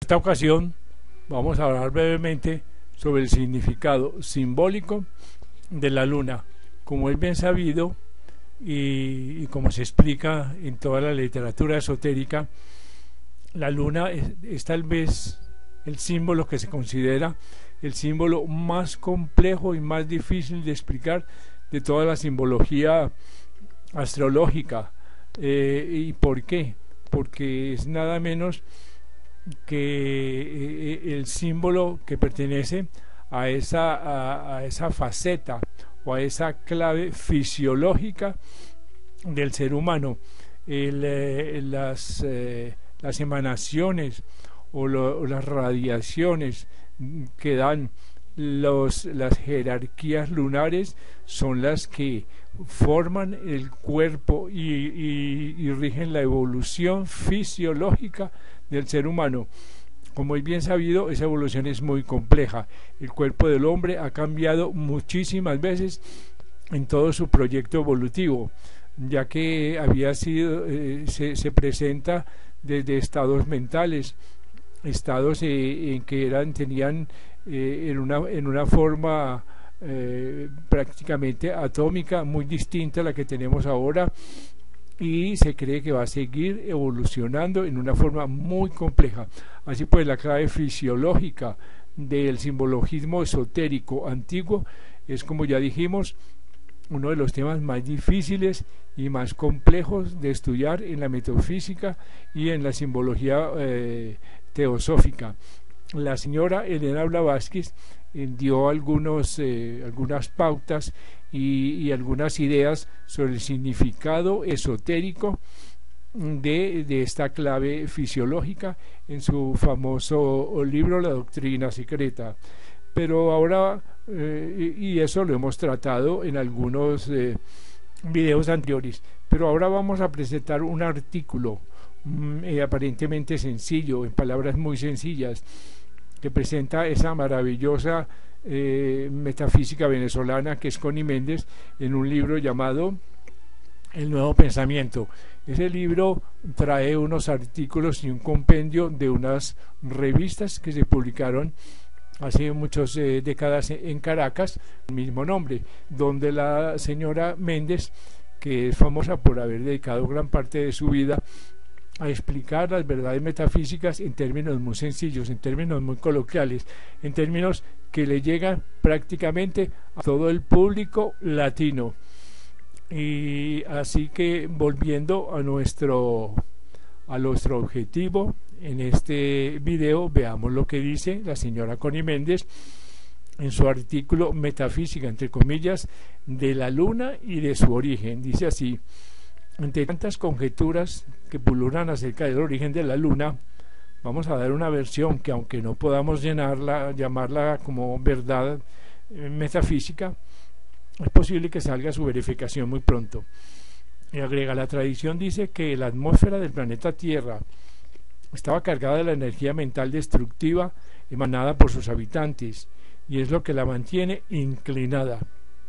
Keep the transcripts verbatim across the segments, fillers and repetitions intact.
esta ocasión vamos a hablar brevemente sobre el significado simbólico de la luna. Como es bien sabido y, y como se explica en toda la literatura esotérica, la luna es, es tal vez el símbolo que se considera el símbolo más complejo y más difícil de explicar de toda la simbología astrológica. Eh, ¿Y por qué? Porque es nada menos que eh, el símbolo que pertenece a esa, a, a esa faceta o a esa clave fisiológica del ser humano. El, eh, las, eh, las emanaciones o, lo, o las radiaciones que dan los, las jerarquías lunares son las que forman el cuerpo y, y, y rigen la evolución fisiológica del ser humano. Como es bien sabido, esa evolución es muy compleja. El cuerpo del hombre ha cambiado muchísimas veces en todo su proyecto evolutivo, ya que había sido eh, se, se presenta desde estados mentales, estados eh, en que eran tenían eh, en una en una forma eh, prácticamente atómica, muy distinta a la que tenemos ahora, y se cree que va a seguir evolucionando en una forma muy compleja. Así pues, la clave fisiológica del simbologismo esotérico antiguo es, como ya dijimos, uno de los temas más difíciles y más complejos de estudiar en la metafísica y en la simbología eh, teosófica. La señora Elena Blavatsky eh, dio algunos, eh, algunas pautas y, y algunas ideas sobre el significado esotérico de, de esta clave fisiológica en su famoso libro La Doctrina Secreta. Pero ahora, eh, y eso lo hemos tratado en algunos eh, videos anteriores, pero ahora vamos a presentar un artículo mm, eh, aparentemente sencillo, en palabras muy sencillas, que presenta esa maravillosa eh, metafísica venezolana que es Connie Méndez, en un libro llamado El Nuevo Pensamiento. Ese libro trae unos artículos y un compendio de unas revistas que se publicaron hace muchas eh, décadas en Caracas, el mismo nombre, donde la señora Méndez, que es famosa por haber dedicado gran parte de su vida a explicar las verdades metafísicas en términos muy sencillos, en términos muy coloquiales, en términos que le llegan prácticamente a todo el público latino. Y así que, volviendo a nuestro a nuestro objetivo en este video, veamos lo que dice la señora Connie Méndez en su artículo Metafísica, entre comillas, de la luna y de su origen. Dice así: entre tantas conjeturas que pululan acerca del origen de la luna, vamos a dar una versión que, aunque no podamos llenarla, llamarla como verdad eh, metafísica, es posible que salga su verificación muy pronto. Y agrega: la tradición dice que la atmósfera del planeta Tierra estaba cargada de la energía mental destructiva emanada por sus habitantes, y es lo que la mantiene inclinada.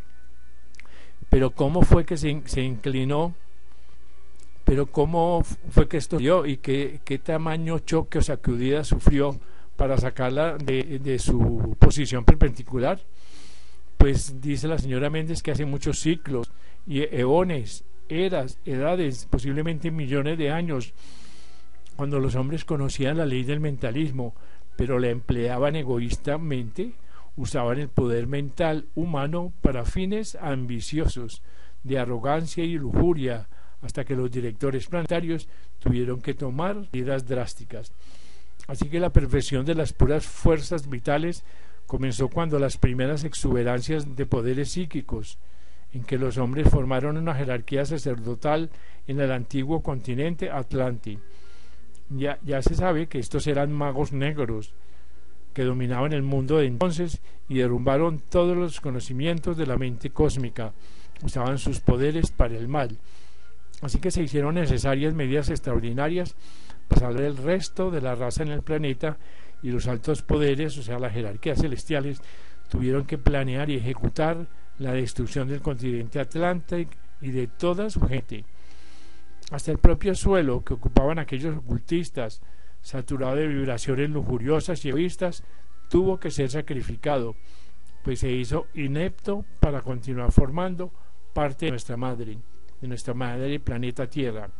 Pero ¿cómo fue que se, se inclinó? Pero ¿cómo fue que esto dio? ¿Y qué, qué tamaño choque o sacudida sufrió para sacarla de, de su posición perpendicular? Pues dice la señora Méndez que hace muchos ciclos y eones, eras, edades, posiblemente millones de años, cuando los hombres conocían la ley del mentalismo, pero la empleaban egoístamente, usaban el poder mental humano para fines ambiciosos, de arrogancia y lujuria, hasta que los directores planetarios tuvieron que tomar medidas drásticas. Así que la perfección de las puras fuerzas vitales comenzó cuando las primeras exuberancias de poderes psíquicos, en que los hombres formaron una jerarquía sacerdotal en el antiguo continente Atlante. Ya, ya se sabe que estos eran magos negros que dominaban el mundo de entonces y derrumbaron todos los conocimientos de la mente cósmica, usaban sus poderes para el mal. Así que se hicieron necesarias medidas extraordinarias para salvar el resto de la raza en el planeta, y los altos poderes, o sea, las jerarquías celestiales, tuvieron que planear y ejecutar la destrucción del continente Atlántico y de toda su gente. Hasta el propio suelo que ocupaban aquellos ocultistas saturado de vibraciones lujuriosas y egoístas, tuvo que ser sacrificado, pues se hizo inepto para continuar formando parte de nuestra madre, de nuestra madre planeta Tierra.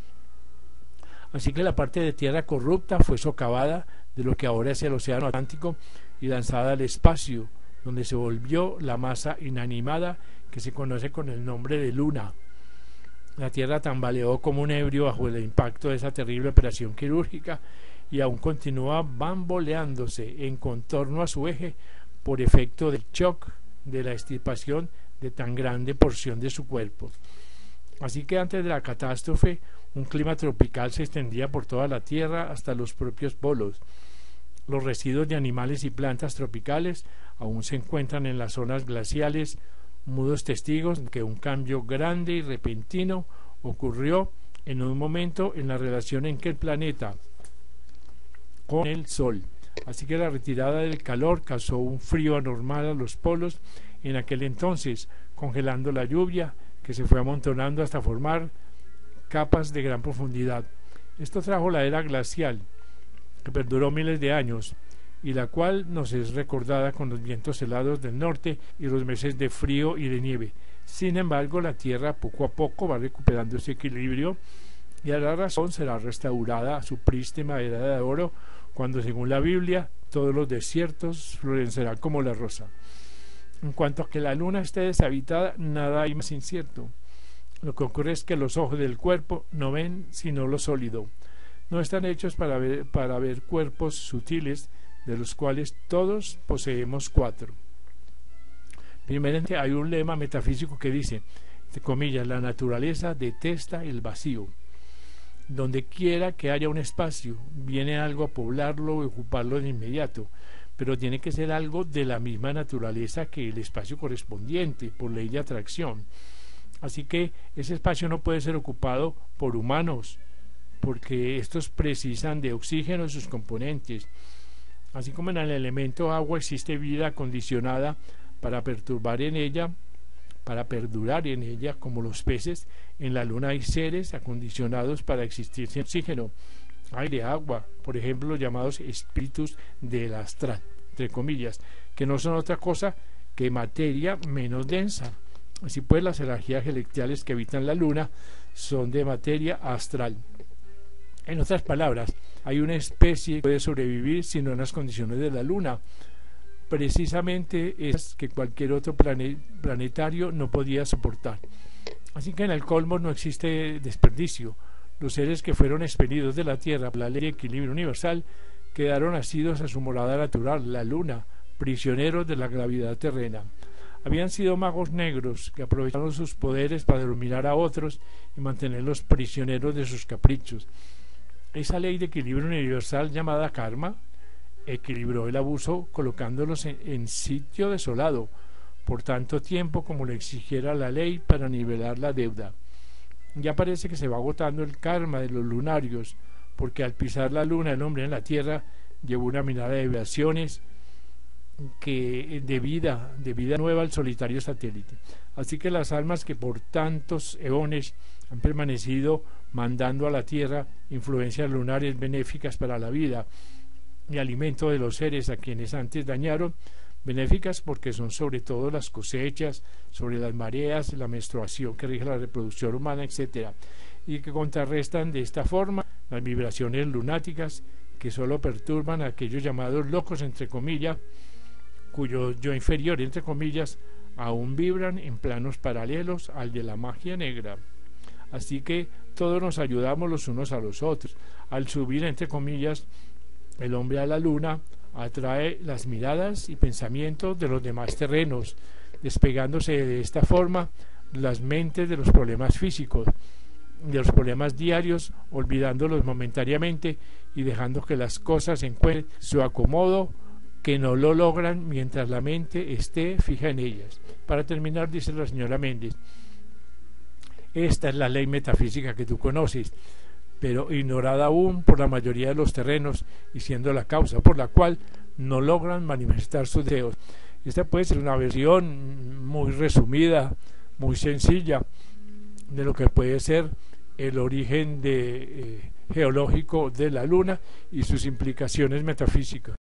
Así que la parte de tierra corrupta fue socavada de lo que ahora es el Océano Atlántico y lanzada al espacio, donde se volvió la masa inanimada que se conoce con el nombre de Luna. La Tierra tambaleó como un ebrio bajo el impacto de esa terrible operación quirúrgica y aún continúa bamboleándose en contorno a su eje por efecto del shock de la extirpación de tan grande porción de su cuerpo. Así que antes de la catástrofe, un clima tropical se extendía por toda la Tierra hasta los propios polos. Los residuos de animales y plantas tropicales aún se encuentran en las zonas glaciales, mudos testigos de que un cambio grande y repentino ocurrió en un momento en la relación en que el planeta con el Sol. Así que la retirada del calor causó un frío anormal a los polos en aquel entonces, congelando la lluvia que se fue amontonando hasta formar capas de gran profundidad. Esto trajo la era glacial, que perduró miles de años, y la cual nos es recordada con los vientos helados del norte y los meses de frío y de nieve. Sin embargo, la Tierra poco a poco va recuperando ese equilibrio y a la razón será restaurada a su prístina era de oro, cuando según la Biblia todos los desiertos florecerán como la rosa. En cuanto a que la luna esté deshabitada, nada hay más incierto. Lo que ocurre es que los ojos del cuerpo no ven sino lo sólido. No están hechos para ver, para ver cuerpos sutiles, de los cuales todos poseemos cuatro. Primeramente, hay un lema metafísico que dice, entre comillas, la naturaleza detesta el vacío. Donde quiera que haya un espacio, viene algo a poblarlo o ocuparlo de inmediato, pero tiene que ser algo de la misma naturaleza que el espacio correspondiente, por ley de atracción. Así que ese espacio no puede ser ocupado por humanos, porque estos precisan de oxígeno y sus componentes. Así como en el elemento agua existe vida acondicionada para perturbar en ella, para perdurar en ella, como los peces, en la luna hay seres acondicionados para existir sin oxígeno, aire, agua, por ejemplo los llamados espíritus del astral, entre comillas, que no son otra cosa que materia menos densa. Así pues, las energías celestiales que habitan la luna son de materia astral. En otras palabras, hay una especie que puede sobrevivir sin unas condiciones de la luna, precisamente esas que cualquier otro plane planetario no podía soportar. Así que en el cosmos no existe desperdicio. Los seres que fueron expelidos de la Tierra por la ley de equilibrio universal quedaron asidos a su morada natural, la luna, prisioneros de la gravedad terrena. Habían sido magos negros que aprovecharon sus poderes para dominar a otros y mantenerlos prisioneros de sus caprichos. Esa ley de equilibrio universal llamada karma equilibró el abuso colocándolos en, en sitio desolado por tanto tiempo como lo exigiera la ley para nivelar la deuda. Ya parece que se va agotando el karma de los lunarios, porque al pisar la luna el hombre en la tierra llevó una mirada de vibraciones que de vida, de vida nueva al solitario satélite. Así que las almas que por tantos eones han permanecido mandando a la tierra influencias lunares benéficas para la vida y alimento de los seres a quienes antes dañaron, benéficas porque son sobre todo las cosechas, sobre las mareas, la menstruación que rige la reproducción humana, etcétera, y que contrarrestan de esta forma las vibraciones lunáticas que solo perturban a aquellos llamados locos, entre comillas, cuyo yo inferior, entre comillas, aún vibran en planos paralelos al de la magia negra. Así que todos nos ayudamos los unos a los otros. Al subir, entre comillas, el hombre a la luna atrae las miradas y pensamientos de los demás terrenos, despegándose de esta forma las mentes de los problemas físicos, de los problemas diarios, olvidándolos momentáneamente y dejando que las cosas encuentren su acomodo, que no lo logran mientras la mente esté fija en ellas. Para terminar, dice la señora Méndez, esta es la ley metafísica que tú conoces, pero ignorada aún por la mayoría de los terrenos y siendo la causa por la cual no logran manifestar sus deseos. Esta puede ser una versión muy resumida, muy sencilla de lo que puede ser el origen de eh, geológico de la Luna y sus implicaciones metafísicas.